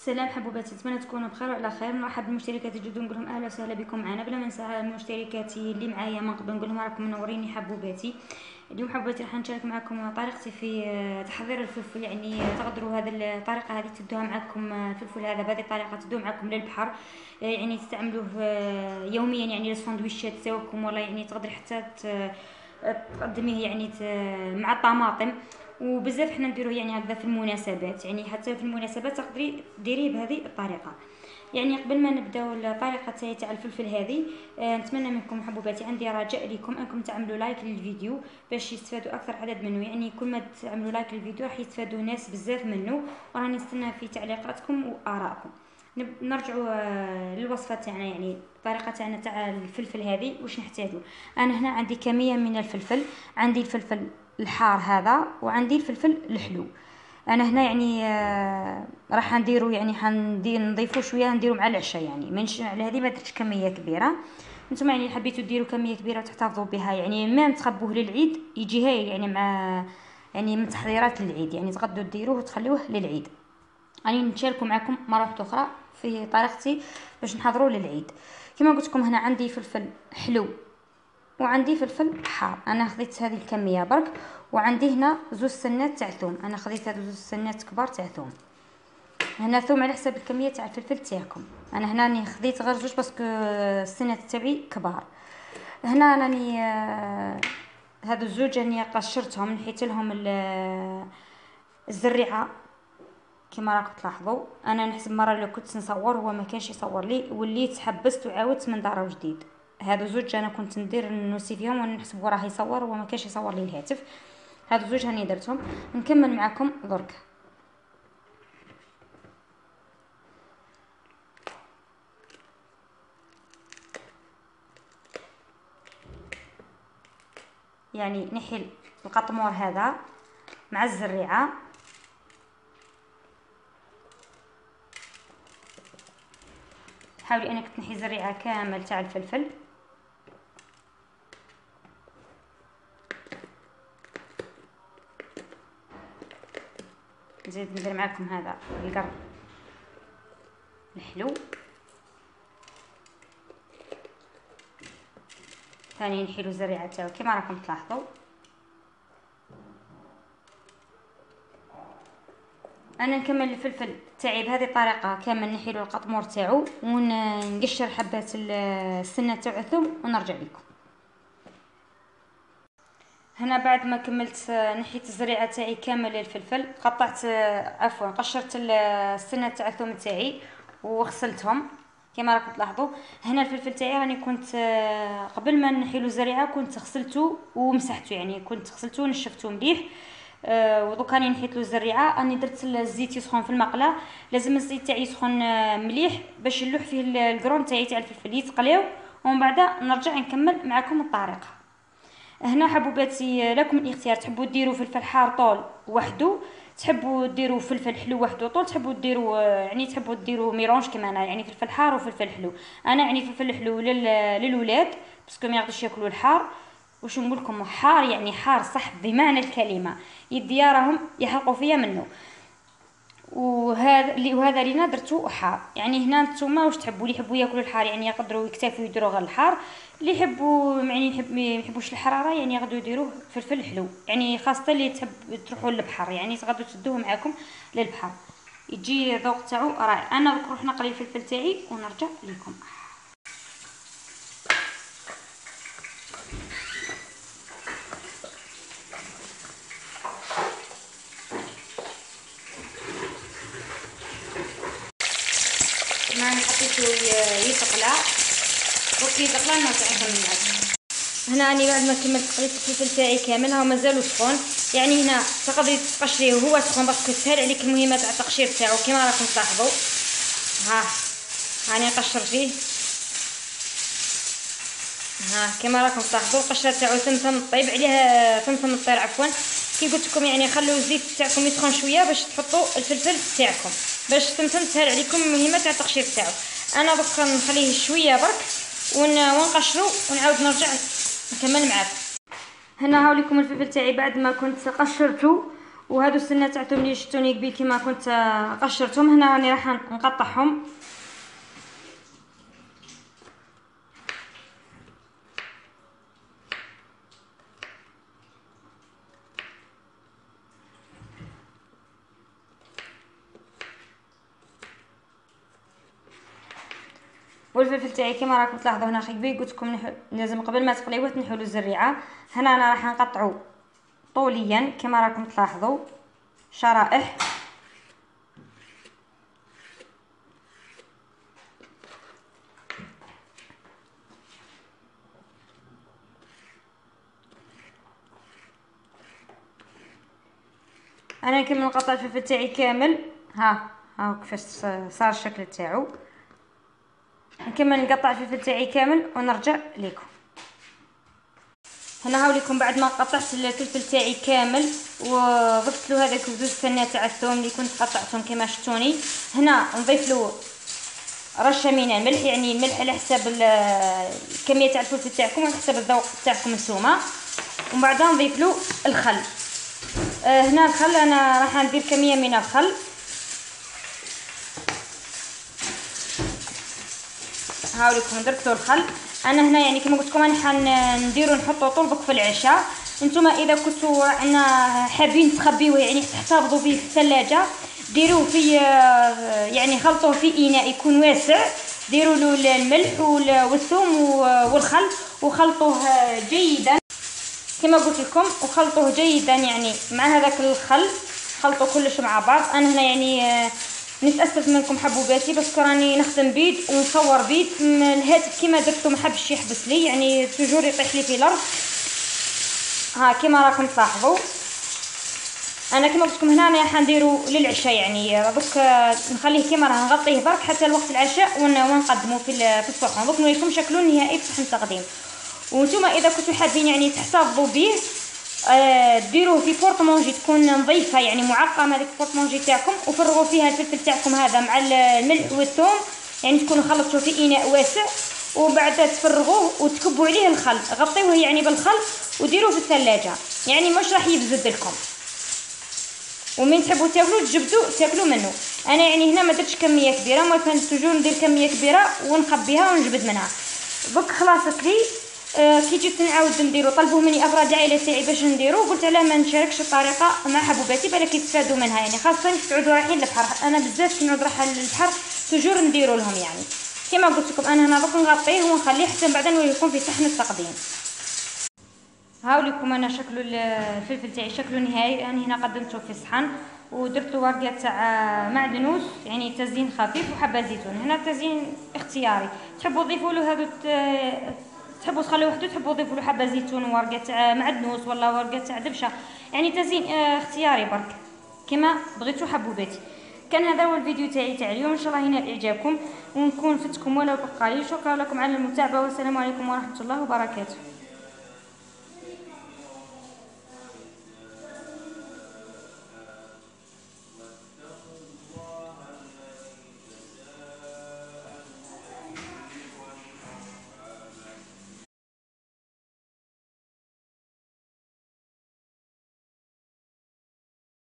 سلام حبوباتي، نتمنى تكونوا بخير وعلى خير. نرحب بالمشتركات الجدد ونقول لهم اهلا وسهلا بكم معنا. بلا ما ننسى المشتركات اللي معايا من قبل نقول لهم راكم منوريني حبوباتي. اليوم حبوباتي راح نشارك معكم طريقتي في تحضير الفلفل. يعني تقدروا هذا الطريقه هذه تدوها معكم الفلفل هذا بهذه الطريقه تدوه معكم للبحر، يعني تستعملوه يوميا يعني للسندويشات تاعكم، ولا يعني تقدري حتى تقدميه يعني مع الطماطم. وبزاف حنا نديروه يعني هكذا في المناسبات، يعني حتى في المناسبات تقدري ديريه بهذه الطريقه. يعني قبل ما نبداو الطريقه تاع الفلفل هذه، نتمنى منكم حبوباتي، عندي رجاء لكم انكم تعملوا لايك للفيديو باش يستفادوا اكثر عدد منه. يعني كل ما تعملوا لايك للفيديو راح يستفادوا ناس بزاف منه، وراني نستنى في تعليقاتكم وارائكم. نرجعوا للوصفه تاعنا، يعني الطريقه تاعنا تاع الفلفل هذه واش نحتاجو. انا هنا عندي كميه من الفلفل، عندي الفلفل الحار هذا وعندي الفلفل الحلو. انا هنا يعني راح نديرو يعني نضيفو شويه، نديرو مع العشاء، يعني مانش على هذه ما درتش كميه كبيره. نتوما يعني حبيتو ديروا كميه كبيره وتحتفظوا بها، يعني ما تخبوه للعيد يجي هاي يعني مع يعني من تحضيرات العيد، يعني تقدروا ديروه وتخلوه للعيد. راني نشاركوا معكم مره اخرى في طريقتي باش نحضروا للعيد. كما قلت لكم هنا عندي فلفل حلو وعندي فلفل حار، انا خذيت هذه الكميه برك. وعندي هنا زوج سنات تاع ثوم، انا خذيت هذو زوج سنات كبار تاع ثوم. هنا ثوم على حسب الكميه تاع الفلفل تاعكم. انا هنا راني خذيت غير زوج باسكو السنات تاعي كبار. هنا راني هادو الزوج راني قشرتهم، نحيت لهم الزريعه كما راكم تلاحظوا. انا نحسب مره لو كنت نصور هو ما كانش يصور لي، وليت حبست وعاودت من دار جديد. هادو زوج انا كنت ندير نوسي فيهم ونحسب راه يصور وما كانش يصور لي الهاتف. هادو زوج هاني درتهم. نكمل معكم درك. يعني نحي القطمور هذا مع الزريعه، حاولي انك تنحي الزريعه كامل تاع الفلفل. نزيد ندير معكم هذا القرن الحلو، ثاني نحيلو الزريعه تاعو كما راكم تلاحظوا. انا نكمل الفلفل تاعي بهذه الطريقه كامل، نحيلو القطمور تاعو ونقشر حبات السنه تاع الثوم ونرجع لكم. هنا بعد ما كملت نحيت الزريعه تاعي كامل الفلفل، قطعت عفوا قشرت السنه تاع الثوم تاعي وغسلتهم كما راكم تلاحظوا. هنا الفلفل تاعي راني كنت قبل ما نحيلو الزريعه كنت غسلته ومسحته، يعني كنت غسلته ونشفته مليح. ودوك راني نحيت له الزريعه. راني درت الزيت يسخن في المقله، لازم الزيت تاعي يسخن مليح باش نلوح فيه القرون تاعي تاع الفلفل يتقلاو، ومن بعد نرجع نكمل معكم الطريقه. هنا حبوباتي لكم الاختيار، تحبوا ديروا فلفل حار طول وحده، تحبوا ديروا فلفل حلو وحده طول، تحبوا ديروا يعني تحبوا ديروا ميرونج كما انا، يعني فلفل حار وفلفل حلو. انا يعني فلفل حلو للولاد باسكو ما يقدرش ياكلوا الحار. واش نقول لكم، حار يعني حار صح بمعنى الكلمه، يدي راهم يحرقوا فيا منه. وهذا لينا درتو حار. يعني هنا نتوما واش تحبوا، اللي يحبوا ياكلوا الحار يعني يقدروا يكتفوا يديروا غير الحار، اللي يحبوا يعني ما يحبوش الحراره يعني يقدروا يديروه فلفل حلو، يعني خاصه اللي تحب تروحوا للبحر يعني تقدروا تدوه معكم للبحر يجي ذوق تاعو رائع. انا نروح نقلي الفلفل تاعي ونرجع لكم. ما حطيته يتقلى وكي يتقلى نرجع نكمل معكم. هنا راني بعد ما كملت قليت الفلفل تاعي كامل هو مازالو سخون، يعني هنا تقدري تقشريه وهو سخون باسكو تسهل عليك المهمه تاع التقشير تاعو كما راكم تلاحظوا. هاني نقشر فيه، كما راكم تلاحظوا القشره تاعو ثمثم طيب عليه ثمثم الطير عفوا. كي قلت لكم يعني خلوا الزيت تاعكم يسخن شويه باش تحطوا الفلفل تاعكم باش ثمثم تسهل عليكم المهمه تاع التقشير تاعو. انا دوك نخليه شويه برك ونقشرو ونعاود نرجع نكمل معاكم. هنا هاوليكم الفلفل تاعي بعد ما كنت قشرته وهادو السنه تاعتهم اللي شفتوني قبيل كيما كنت قشرتهم، هنا راني راح نقطعهم. والفلفل تاعي كما راكم تلاحظوا هنا خيبي، قلت لكم لازم قبل ما تقليوه تنحوا له الزريعه. هنا انا راح نقطعو طوليا كما راكم تلاحظوا شرائح. انا نكمل نقطع الفلفل تاعي كامل. ها كيفاش صار الشكل تاعو. نكمل نقطع الفلفل تاعي كامل ونرجع لكم. هنا هاوليكم بعد ما قطعت الفلفل تاعي كامل وضفت له هذاك زوج فنات تاع الثوم اللي كنت قطعتهم كما شفتوني. هنا نضيف له رشه من الملح، يعني الملح على حساب الكميه تاع الفلفل تاعكم وعلى حساب الذوق تاعكم نتوما. ومن بعد نضيف له الخل. هنا الخل انا راح ندير كميه من الخل. هاوليكم درت له الخل. انا هنا يعني كما قلت لكم انا حنديرو نحطو طلبك في العشاء. نتوما اذا كنتوا عندنا حابين تخبيوه يعني تحتفظوا به في الثلاجه، ديروه في يعني خلطوه في اناء يكون واسع، ديروا له الملح والثوم والخل وخلطوه جيدا كما قلت لكم، وخلطوه جيدا يعني مع هذاك الخل، خلطوا كلش مع بعض. انا هنا يعني نتاسف منكم حبوباتي بس راني نخدم بيد ونصور بيد، الهاتف كيما درتو ما حبش يحبس لي، يعني توجور يطيح لي في الارض. ها كيما راكم تلاحظوا انا كيما قلت لكم هنا انا حنديرو للعشاء، يعني دوك نخليه كيما راه نغطيه برك حتى لوقت العشاء ونقدمه في الصحن. دوك نوريكم شكله النهائي في صحن التقديم. وانتم اذا كنتوا حابين يعني تحتفظوا به ديروه في بورطمونجي تكون نظيفه يعني معقمه هذيك البورطمونجي تاعكم، وفرغوا فيها الفلفل تاعكم هذا مع الملح والثوم، يعني تكونوا خلطتوه في اناء واسع، وبعد تفرغوه وتكبوا عليه الخل، غطيوه يعني بالخل وديروه في الثلاجه، يعني مش راح يبزد لكم، ومن تحبوا تاكلوا تجبدوا تاكلوا منه. انا يعني هنا ما درتش كميه كبيره، ما كنت توجور ندير كميه كبيره ونخبيها ونجبد منها. دوك خلاصت لي. كي جيت نعاود نديرو طلبوه مني افراد العائله تاعي باش نديرو، قلت علاه ما نشاركش الطريقه مع حبوباتي بالك يستفادوا منها، يعني خاصه كي تعودوا رايحين للبحر. انا بزاف كي نعود رايحه للبحر توجور نديرو لهم، يعني كما قلت لكم انا هنا دوك نغطيه ونخليه حتى بعد نوريكم في صحن التقديم. هاوليكم انا شكل الفلفل تاعي شكله نهائي. يعني هنا قدمته في صحن ودرت له ورقه تاع معدنوس يعني تزيين خفيف وحبه زيتون. هنا تزيين اختياري، تحبوا تضيفوا له هذو تحبوا تخليوه وحده، تحبوا تضيفوا له حبه زيتون وورقه تاع معدنوس ولا ورقه تاع دبشه، يعني تزيين اختياري برك كما بغيتوا حبوباتي. كان هذا هو الفيديو تاعي اليوم، ان شاء الله ينال اعجابكم ونكون فتكم ولو بقليل. شكرا لكم على المتابعه والسلام عليكم ورحمه الله وبركاته.